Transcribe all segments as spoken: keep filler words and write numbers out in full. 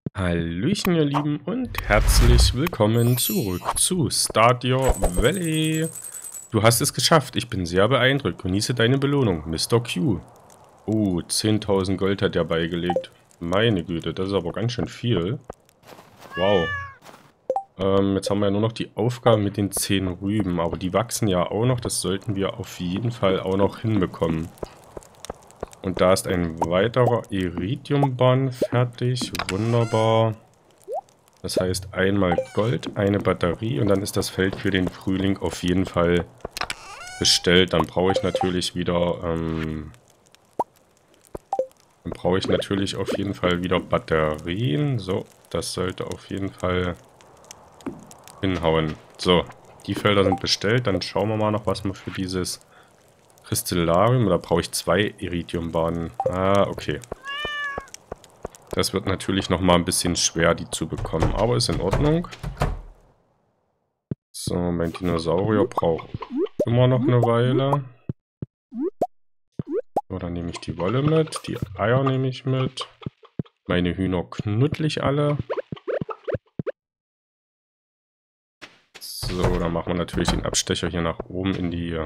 Hallöchen, ihr Lieben, und herzlich willkommen zurück zu Stardew Valley. Du hast es geschafft, ich bin sehr beeindruckt. Genieße deine Belohnung, Mister Q. Oh, zehntausend Gold hat er beigelegt. Meine Güte, das ist aber ganz schön viel. Wow. Ähm, jetzt haben wir ja nur noch die Aufgabe mit den zehn Rüben, aber die wachsen ja auch noch. Das sollten wir auf jeden Fall auch noch hinbekommen. Und da ist ein weiterer Iridiumbahn fertig. Wunderbar. Das heißt einmal Gold, eine Batterie und dann ist das Feld für den Frühling auf jeden Fall bestellt. Dann brauche ich natürlich wieder, ähm, dann brauche ich natürlich auf jeden Fall wieder Batterien. So, das sollte auf jeden Fall hinhauen. So, die Felder sind bestellt. Dann schauen wir mal noch, was wir für dieses Kristallarium, da brauche ich zwei Iridiumbahnen. Ah, okay. Das wird natürlich nochmal ein bisschen schwer, die zu bekommen, aber ist in Ordnung. So, mein Dinosaurier braucht immer noch eine Weile. So, dann nehme ich die Wolle mit, die Eier nehme ich mit. Meine Hühner knuddel ich alle. So, dann machen wir natürlich den Abstecher hier nach oben in die,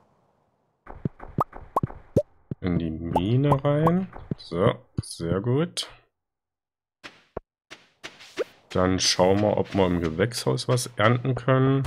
in die Mine rein. So, sehr gut. Dann schauen wir, ob wir im Gewächshaus was ernten können.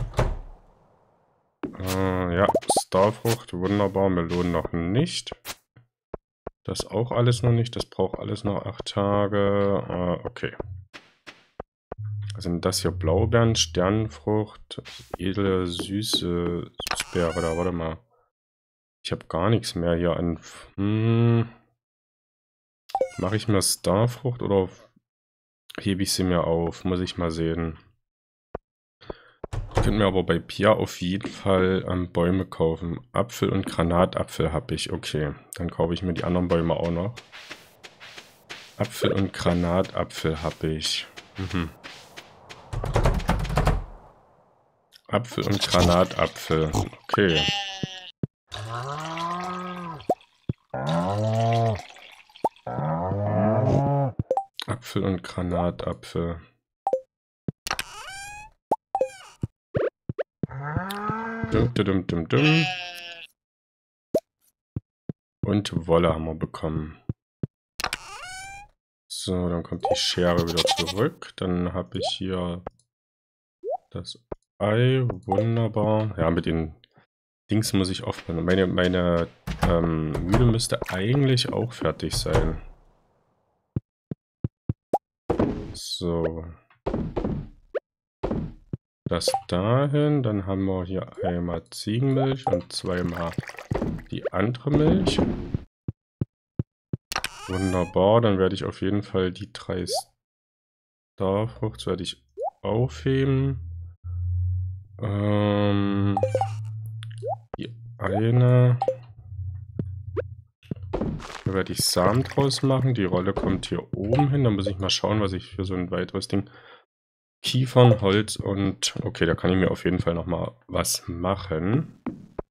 Äh, ja, Starfrucht, wunderbar, Melonen noch nicht. Das auch alles noch nicht, das braucht alles noch acht Tage. Äh, okay. Was sind das hier? Blaubeeren, Sternfrucht, edle, süße Süßbeere, da warte mal. Ich habe gar nichts mehr hier an... Hm, mache ich mir Starfrucht oder hebe ich sie mir auf? Muss ich mal sehen. Ich könnte mir aber bei Pia auf jeden Fall ähm, Bäume kaufen. Apfel und Granatapfel habe ich. Okay, dann kaufe ich mir die anderen Bäume auch noch. Apfel und Granatapfel habe ich. Mhm. Apfel und Granatapfel. Okay. Apfel und Granatapfel. Dum, dum, dum, dum. Und Wolle haben wir bekommen. So, dann kommt die Schere wieder zurück. Dann habe ich hier das Ei. Wunderbar. Ja, mit den Dings muss ich aufpassen. Meine, meine ähm, Mühle müsste eigentlich auch fertig sein. So. Das dahin. Dann haben wir hier einmal Ziegenmilch und zweimal die andere Milch. Wunderbar. Dann werde ich auf jeden Fall die drei Starfruchts werde ich aufheben. Ähm, die eine. Da werde ich Samen draus machen. Die Rolle kommt hier oben hin. Da muss ich mal schauen, was ich für so ein weiteres Ding... Kiefern, Holz und... Okay, da kann ich mir auf jeden Fall nochmal was machen.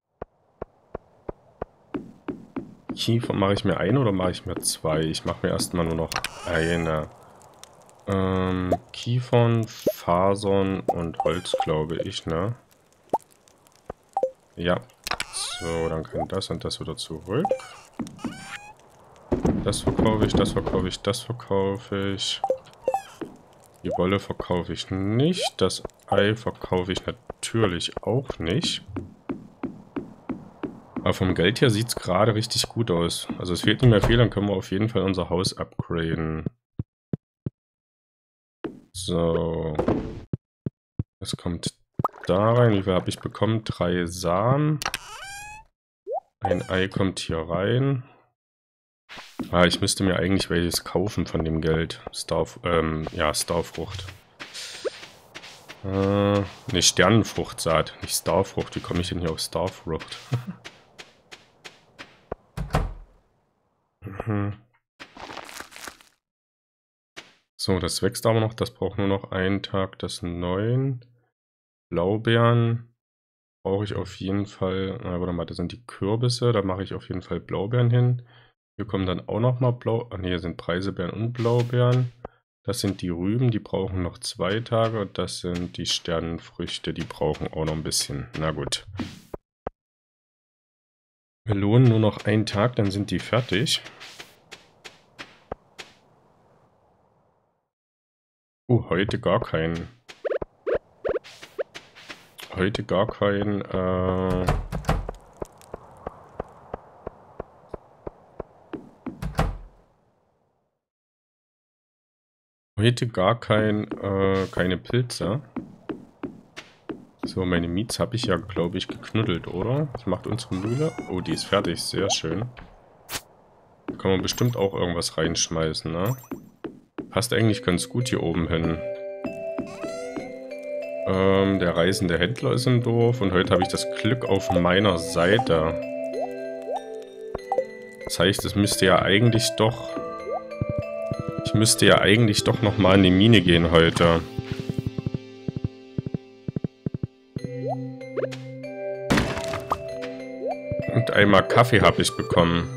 Kiefern mache ich mir eine oder mache ich mir zwei? Ich mache mir erstmal nur noch eine. Ähm, Kiefern, Fasern und Holz, glaube ich, ne? Ja. So, dann kann das und das wieder zurück. Das verkaufe ich, das verkaufe ich, das verkaufe ich. Die Wolle verkaufe ich nicht. Das Ei verkaufe ich natürlich auch nicht. Aber vom Geld her sieht es gerade richtig gut aus. Also es fehlt nicht mehr viel, dann können wir auf jeden Fall unser Haus upgraden. So. Das kommt da rein. Wie viel habe ich bekommen? Drei Samen. Ein Ei kommt hier rein. Ah, ich müsste mir eigentlich welches kaufen von dem Geld. Star, ähm, ja, Starfrucht. Äh, ne, Sternenfruchtsaat, nicht Starfrucht. Wie komme ich denn hier auf Starfrucht? mhm. So, das wächst aber noch. Das braucht nur noch einen Tag. Das neun. Blaubeeren brauche ich auf jeden Fall. Na, warte mal, das sind die Kürbisse. Da mache ich auf jeden Fall Blaubeeren hin. Hier kommen dann auch nochmal Blau... Ach ne, hier sind Preiselbeeren und Blaubeeren. Das sind die Rüben, die brauchen noch zwei Tage. Und das sind die Sternenfrüchte, die brauchen auch noch ein bisschen. Na gut. Melonen nur noch einen Tag, dann sind die fertig. Oh, heute gar kein. Heute gar kein. Äh heute gar kein, äh, keine Pilze. So, meine Miets habe ich ja, glaube ich, geknuddelt, oder? Was macht unsere Mühle? Oh, die ist fertig. Sehr schön. Da kann man bestimmt auch irgendwas reinschmeißen, ne? Passt eigentlich ganz gut hier oben hin. Ähm, der reisende Händler ist im Dorf und heute habe ich das Glück auf meiner Seite. Das heißt, es müsste ja eigentlich doch... Ich müsste ja eigentlich doch nochmal in die Mine gehen heute. Und einmal Kaffee habe ich bekommen.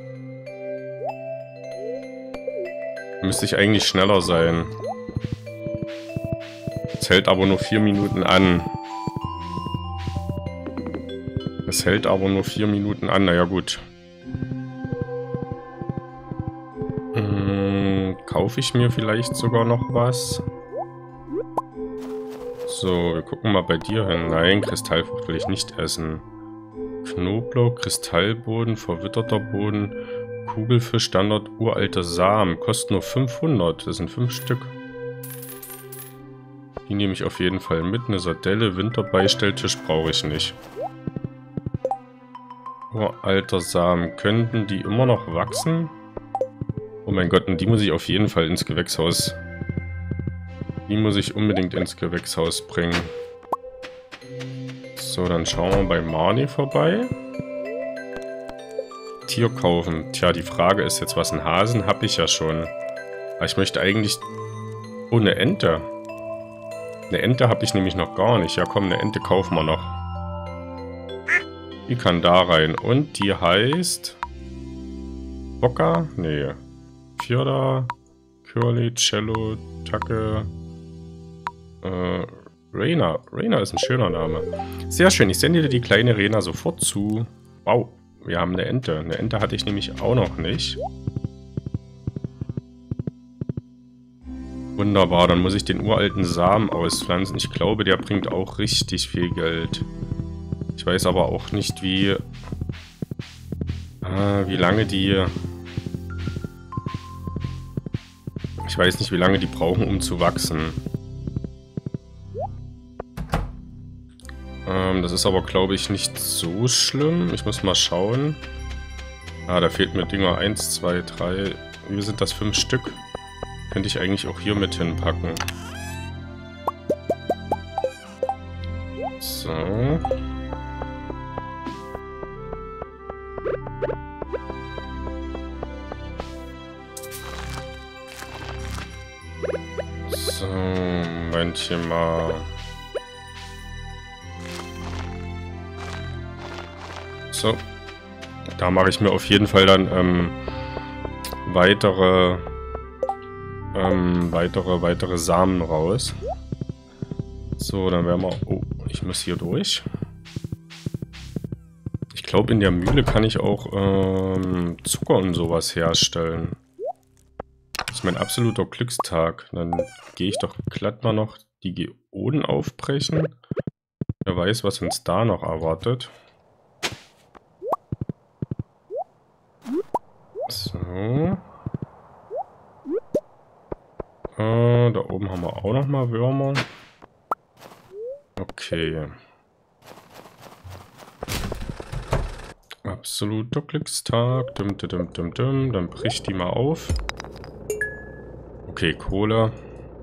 Müsste ich eigentlich schneller sein. Es hält aber nur vier Minuten an. Es hält aber nur vier Minuten an. Naja, gut. Hm, kaufe ich mir vielleicht sogar noch was? So, wir gucken mal bei dir hin. Nein, Kristallfrucht will ich nicht essen. Knoblauch, Kristallboden, verwitterter Boden, Kugelfisch, Standard, uralter Samen. Kostet nur fünfhundert. Das sind fünf Stück. Die nehme ich auf jeden Fall mit. Eine Sardelle, Winterbeistelltisch brauche ich nicht. Uralter Samen. Könnten die immer noch wachsen? Oh mein Gott, und die muss ich auf jeden Fall ins Gewächshaus. Die muss ich unbedingt ins Gewächshaus bringen. So, dann schauen wir bei Marnie vorbei. Tier kaufen. Tja, die Frage ist jetzt, was ein Hasen habe ich ja schon. Aber ich möchte eigentlich... Oh, eine Ente. Eine Ente habe ich nämlich noch gar nicht. Ja komm, eine Ente kaufen wir noch. Die kann da rein. Und die heißt... Bocker? Nee. Fjorda, Curly, Cello, Tacke... Äh... Rena. Rena ist ein schöner Name. Sehr schön. Ich sende dir die kleine Rena sofort zu. Wow. Wir haben eine Ente. Eine Ente hatte ich nämlich auch noch nicht. Wunderbar. Dann muss ich den uralten Samen auspflanzen. Ich glaube, der bringt auch richtig viel Geld. Ich weiß aber auch nicht, wie... Ah, wie lange die... Ich weiß nicht, wie lange die brauchen, um zu wachsen. Das ist aber, glaube ich, nicht so schlimm. Ich muss mal schauen. Ah, da fehlt mir Dinger eins, zwei, drei. Wie sind das? fünf Stück. Könnte ich eigentlich auch hier mit hinpacken. So. So, Momentchen mal. So, da mache ich mir auf jeden Fall dann ähm, weitere, ähm, weitere, weitere Samen raus. So, dann werden wir... Oh, ich muss hier durch. Ich glaube, in der Mühle kann ich auch ähm, Zucker und sowas herstellen. Das ist mein absoluter Glückstag. Dann gehe ich doch glatt mal noch die Geoden aufbrechen. Wer weiß, was uns da noch erwartet. So. Äh, da oben haben wir auch noch mal Würmer. Okay. Absoluter Glückstag. Dum, dum, dum, dum. Dann bricht die mal auf. Okay, Kohle.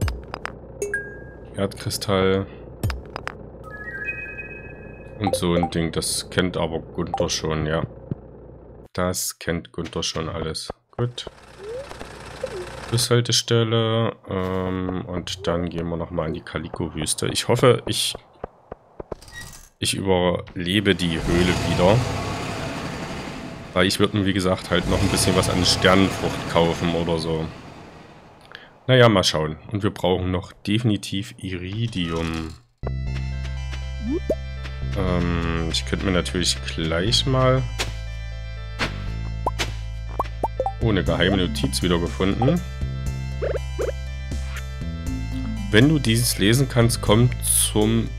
Erdkristall. Und so ein Ding. Das kennt aber Gunther schon, ja. Das kennt Gunther schon alles. Gut. Bushaltestelle. Ähm, und dann gehen wir nochmal in die Kaliko-Wüste. Ich hoffe, ich, ich überlebe die Höhle wieder. Weil ich würde mir, wie gesagt, halt noch ein bisschen was an Sternenfrucht kaufen oder so. Naja, mal schauen. Und wir brauchen noch definitiv Iridium. Ähm, ich könnte mir natürlich gleich mal... Oh, eine geheime Notiz wiedergefunden. Wenn du dieses lesen kannst, komm zum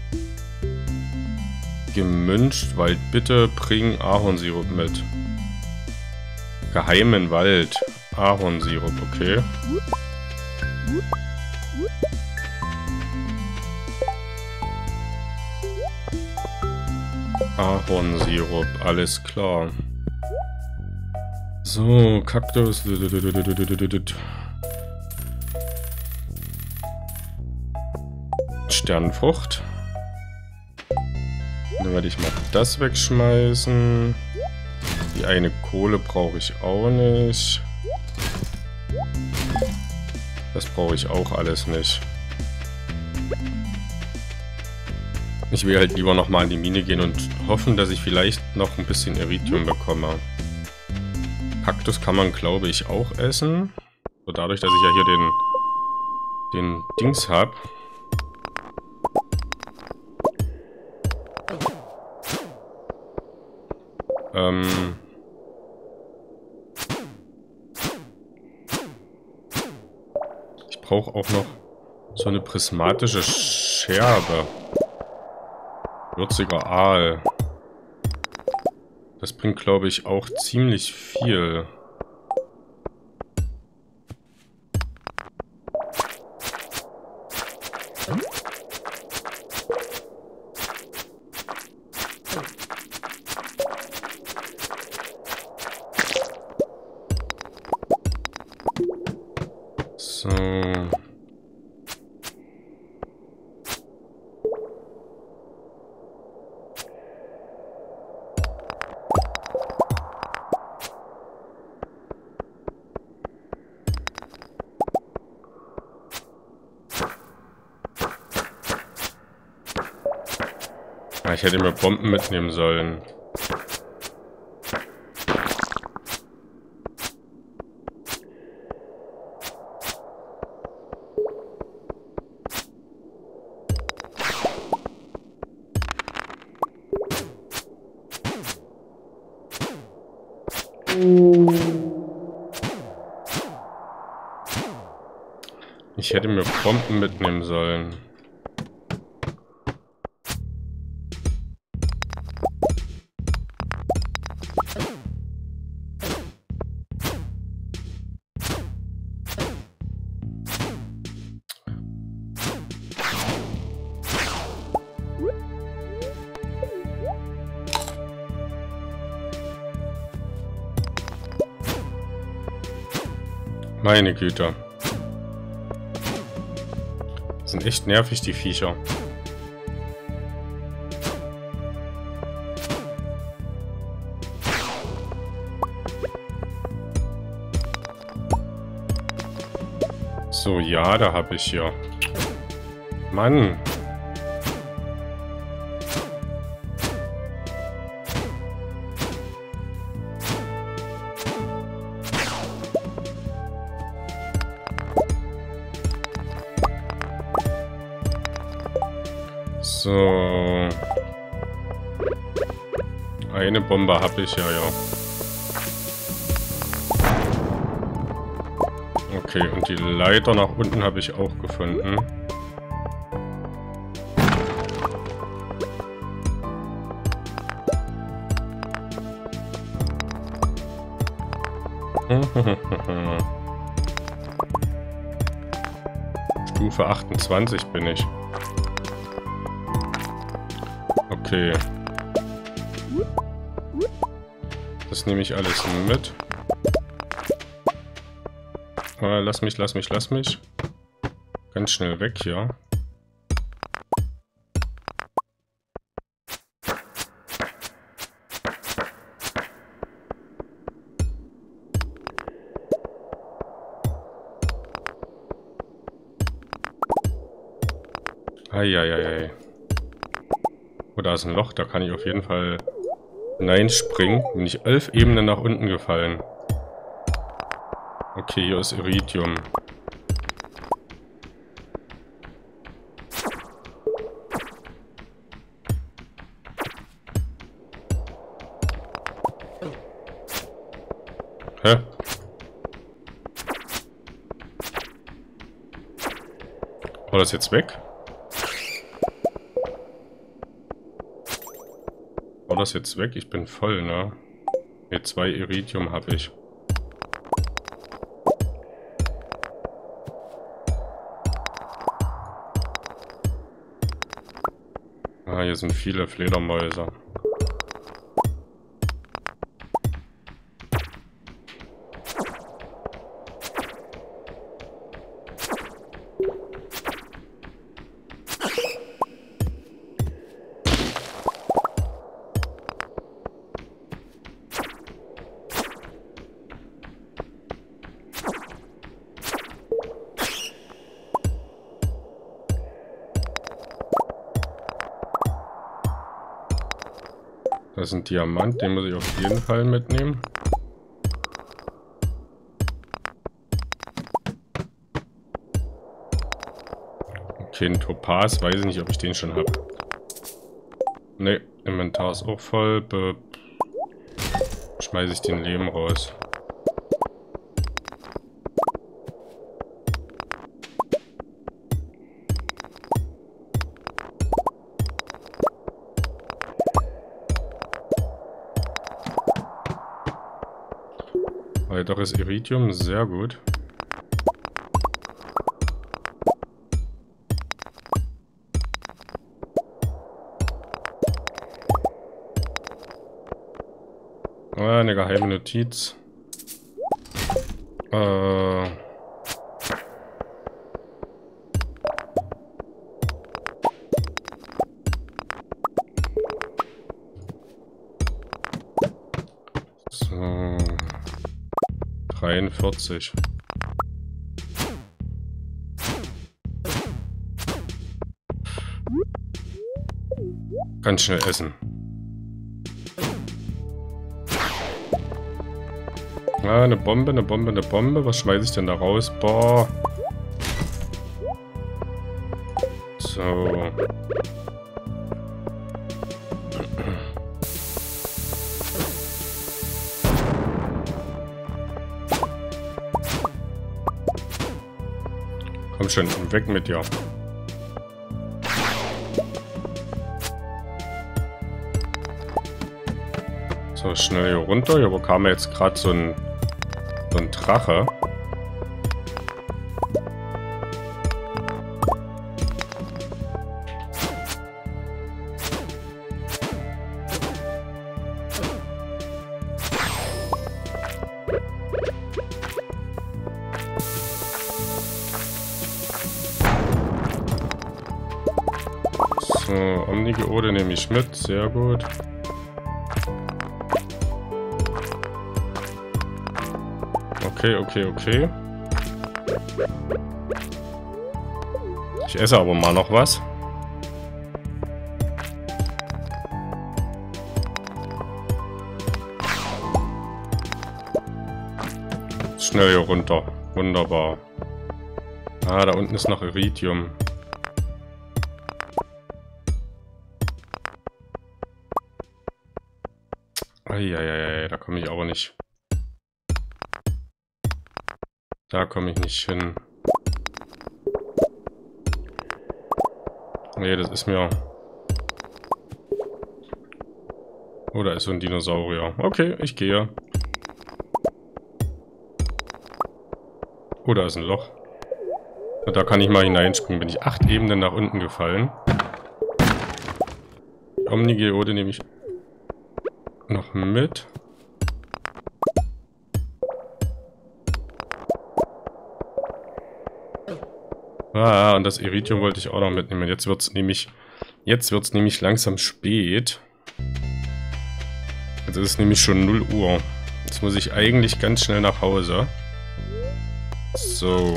Gemünschtwald. Bitte bring Ahornsirup mit. Geheimen Wald. Ahornsirup, okay. Ahornsirup, alles klar. So, Kaktus. Sternenfrucht. Dann werde ich mal das wegschmeißen. Die eine Kohle brauche ich auch nicht. Das brauche ich auch alles nicht. Ich will halt lieber nochmal in die Mine gehen und hoffen, dass ich vielleicht noch ein bisschen Iridium bekomme. Kaktus kann man, glaube ich, auch essen. So, dadurch, dass ich ja hier den, den Dings habe. Ähm... Ich brauche auch noch so eine prismatische Scherbe. Würziger Aal. Das bringt, glaube ich, auch ziemlich viel. So. Ich hätte mir Bomben mitnehmen sollen. Ich hätte mir Bomben mitnehmen sollen. Meine Güte. Sind echt nervig, die Viecher. So, ja, da habe ich ja. Mann. So. Eine Bombe habe ich ja, ja. Okay, und die Leiter nach unten habe ich auch gefunden. Stufe achtundzwanzig bin ich. Okay. Das nehme ich alles mit. Ah, lass mich, lass mich, lass mich. Ganz schnell weg hier. Eieiei. Oh, da ist ein Loch, da kann ich auf jeden Fall hineinspringen. Bin ich elf Ebenen nach unten gefallen. Okay, hier ist Iridium. War das jetzt weg? War das jetzt weg? Ich bin voll, ne? Ne, zwei Iridium habe ich. Ah, hier sind viele Fledermäuse. Das ist ein Diamant, den muss ich auf jeden Fall mitnehmen. Okay, ein Topaz, weiß ich nicht, ob ich den schon habe. Ne, Inventar ist auch voll. Be Schmeiße ich den Leben raus. Weiteres Iridium, sehr gut. Ah, eine geheime Notiz. Äh... So... dreiundvierzig. Ganz schnell essen. Ah, eine Bombe, eine Bombe, eine Bombe. Was schmeiße ich denn da raus? Boah. So. Komm schon, weg mit dir. So, schnell hier runter. Hier bekam er jetzt gerade so ein, so ein Drache. So, Omnigeode nehme ich mit. Sehr gut. Okay, okay, okay. Ich esse aber mal noch was. Schnell hier runter. Wunderbar. Ah, da unten ist noch Iridium. Eieiei, da komme ich aber nicht. Da komme ich nicht hin. Nee, das ist mir... Oh, da ist so ein Dinosaurier. Okay, ich gehe. Oh, da ist ein Loch. Und da kann ich mal hineinspringen. Bin ich acht Ebenen nach unten gefallen. Omnigeode nehme ich noch mit. Ah, und das Iridium wollte ich auch noch mitnehmen. Jetzt wird es nämlich, jetzt wird's nämlich langsam spät. Jetzt ist es nämlich schon null Uhr. Jetzt muss ich eigentlich ganz schnell nach Hause. So.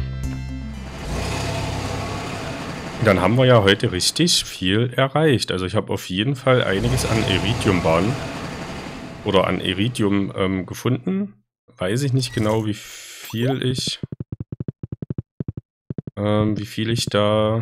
Dann haben wir ja heute richtig viel erreicht. Also ich habe auf jeden Fall einiges an Iridiumbahnen oder an Iridium ähm, gefunden. Weiß ich nicht genau, wie viel ich... Ähm, wie viel ich da...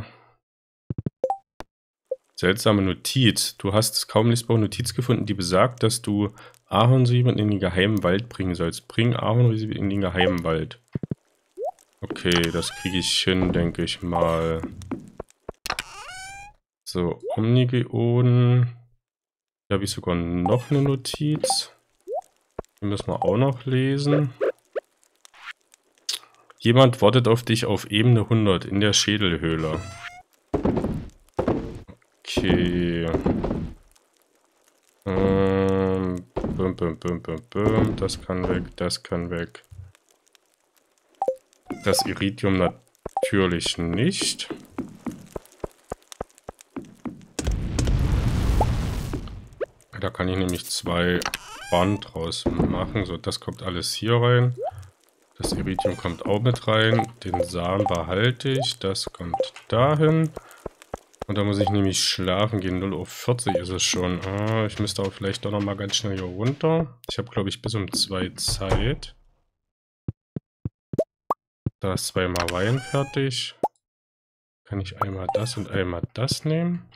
Seltsame Notiz. Du hast kaum lesbare Notiz gefunden, die besagt, dass du Ahornsieben in den geheimen Wald bringen sollst. Bring Ahornsieben in den geheimen Wald. Okay, das kriege ich hin, denke ich mal. So, Omnigeoden. Hier habe ich sogar noch eine Notiz. Die müssen wir auch noch lesen. Jemand wartet auf dich auf Ebene hundert in der Schädelhöhle. Okay. Ähm, bum, bum, bum, bum, bum. Das kann weg, das kann weg. Das Iridium natürlich nicht. Da kann ich nämlich zwei Band draus machen. So, das kommt alles hier rein. Das Iridium kommt auch mit rein. Den Samen behalte ich. Das kommt dahin. Und da muss ich nämlich schlafen gehen. null Uhr vierzig ist es schon. Ah, ich müsste auch vielleicht doch nochmal ganz schnell hier runter. Ich habe, glaube ich, bis um zwei Zeit. Da ist zweimal Wein fertig. Kann ich einmal das und einmal das nehmen?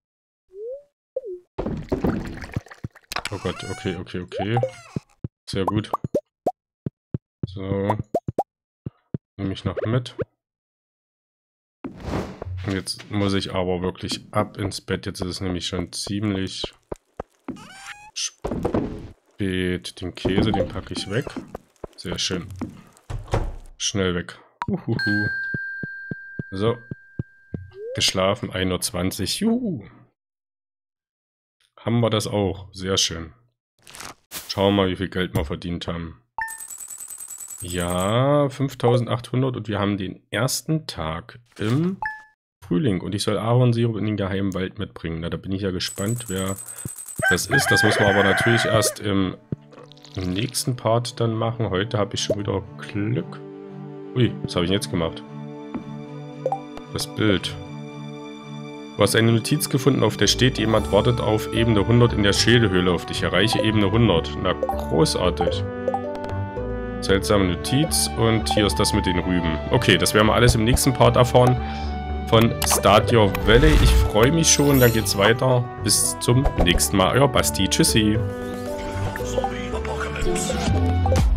Oh Gott, okay, okay, okay. Sehr gut. So. Nehme ich noch mit. Und jetzt muss ich aber wirklich ab ins Bett. Jetzt ist es nämlich schon ziemlich spät. Den Käse, den packe ich weg. Sehr schön. Schnell weg. Uhuhu. So. Geschlafen, ein Uhr zwanzig. Juhu. Haben wir das auch. Sehr schön. Schauen wir mal, wie viel Geld wir verdient haben. Ja, fünftausendachthundert und wir haben den ersten Tag im Frühling. Und ich soll Ahornsirup in den geheimen Wald mitbringen. Na, da bin ich ja gespannt, wer das ist. Das müssen wir aber natürlich erst im nächsten Part dann machen. Heute habe ich schon wieder Glück. Ui, was habe ich denn jetzt gemacht? Das Bild. Du hast eine Notiz gefunden, auf der steht, jemand wartet auf Ebene hundert in der Schädelhöhle auf dich. Erreiche Ebene hundert. Na, großartig. Seltsame Notiz und hier ist das mit den Rüben. Okay, das werden wir alles im nächsten Part erfahren von Stardew Valley. Ich freue mich schon, dann geht's weiter. Bis zum nächsten Mal. Euer Basti. Tschüssi. Zombie Apocalypse.